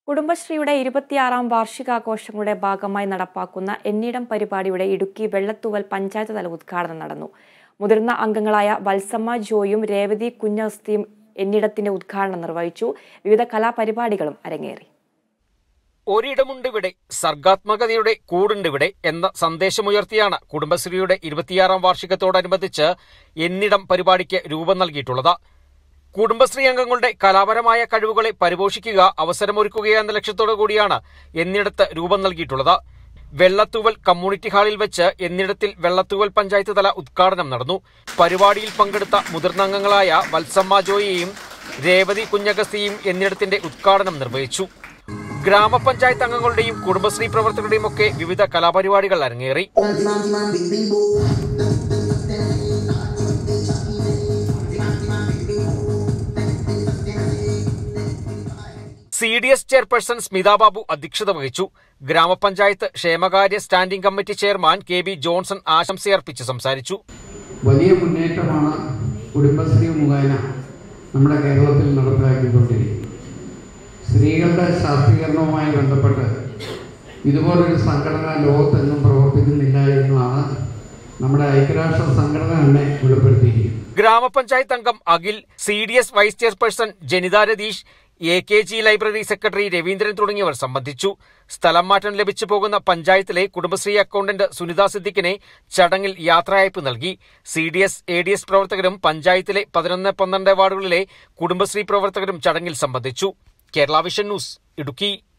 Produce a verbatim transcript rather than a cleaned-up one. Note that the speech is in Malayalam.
കുടുംബശ്രീയുടെ ഇരുപത്തിയാറാം വാർഷികാഘോഷങ്ങളുടെ ഭാഗമായി നടപ്പാക്കുന്ന എന്നിടം പരിപാടിയുടെ ഇടുക്കി വെള്ളത്തൂവൽ പഞ്ചായത്ത് തല ഉദ്ഘാടനം നടന്നു. മുതിർന്ന അംഗങ്ങളായ വത്സമ്മ ജോയും രേവതി കുഞ്ഞസ്തിയും എന്നിടത്തിന്റെ ഉദ്ഘാടനം നിർവഹിച്ചു. വിവിധ കലാപരിപാടികളും അരങ്ങേറി. ഒരിടമുണ്ടിവിടെ, സർഗാത്മകതയുടെ കൂടുണ്ടിവിടെ എന്ന സന്ദേശമുയർത്തിയാണ് കുടുംബശ്രീയുടെ ഇരുപത്തിയാറാം വാർഷികത്തോടനുബന്ധിച്ച് എന്നിടം പരിപാടിക്ക് രൂപം നൽകിയിട്ടുള്ളത്. കുടുംബശ്രീ അംഗങ്ങളുടെ കലാപരമായ കഴിവുകളെ പരിപോഷിക്കുക, അവസരമൊരുക്കുക എന്ന ലക്ഷ്യത്തോടു കൂടിയാണ് എന്നിടത്ത് രൂപം നൽകിയിട്ടുള്ളത്. വെള്ളത്തൂവൽ കമ്മ്യൂണിറ്റി ഹാളിൽ വെച്ച് എന്നിടത്തിൽ വെള്ളത്തൂവൽ പഞ്ചായത്ത് തല ഉദ്ഘാടനം നടന്നു. പരിപാടിയിൽ പങ്കെടുത്ത മുതിർന്ന അംഗങ്ങളായ വത്സമ്മ ജോയിയെയും രേവതി കുഞ്ഞഗസ്തിയും എന്നിടത്തിന്റെ ഉദ്ഘാടനം നിർവഹിച്ചു. ഗ്രാമപഞ്ചായത്ത് അംഗങ്ങളുടെയും കുടുംബശ്രീ പ്രവർത്തകരുടെയും ഒക്കെ വിവിധ കലാപരിപാടികൾ അരങ്ങേറി. C D S chairperson Smitha Babu അധ്യക്ഷത വഹിച്ചു. ഗ്രാമപഞ്ചായത്ത് ക്ഷേമകാര്യ standing committee chairman K B Johnson ആശംസയർപ്പിച്ച് സംസാരിച്ചു. വലിയ മുന്നേറ്റമാണ് കുടുംബശ്രീ മുഖേന നമ്മുടെ കേരളത്തിൽ നടപ്പിലാക്കിക്കൊണ്ടിരിക്കുന്നത്. സ്ത്രീകളുടെ ശാക്തീകരണവുമായി ബന്ധപ്പെട്ട് ഇതുപോലൊരു സംഘടന ലോകത്തെങ്ങും പ്രവർത്തിക്കുന്നില്ല എന്നതാണ് നമ്മുടെ ഐക്യരാഷ്ട്ര സംഘടന തന്നെ വെളിപ്പെടുത്തിയിരിക്കുന്നത്. ഗ്രാമപഞ്ചായത്ത് അംഗം Akhil, C D S vice chairperson Janitha Ratheesh, A K G library secretary Raveendran തുടങ്ങിയവർ സംബന്ധിച്ചു. സ്ഥലം മാറ്റം ലഭിച്ചു പോകുന്ന പഞ്ചായത്തിലെ കുടുംബശ്രീ അക്കൗണ്ടന്റ് സുനിത സിദ്ദിഖിനെ ചടങ്ങിൽ യാത്രയയപ്പ് നൽകി. C D S, A D S പ്രവർത്തകരും പഞ്ചായത്തിലെ പതിനൊന്ന് പന്ത്രണ്ട് വാർഡുകളിലെ കുടുംബശ്രീ പ്രവർത്തകരും ചടങ്ങിൽ സംബന്ധിച്ചു. Kerala vision news, Idukki.